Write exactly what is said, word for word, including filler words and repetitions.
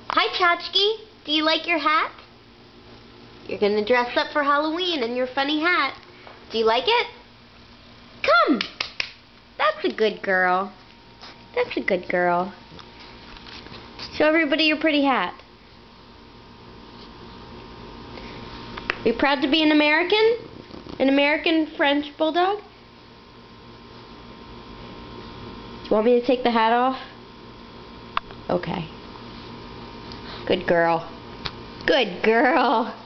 Hi, Tchotchke. Do you like your hat? You're going to dress up for Halloween in your funny hat. Do you like it? Come. That's a good girl. That's a good girl. Show everybody your pretty hat. Are you proud to be an American? An American French Bulldog? Do you want me to take the hat off? Okay. Good girl. Good girl.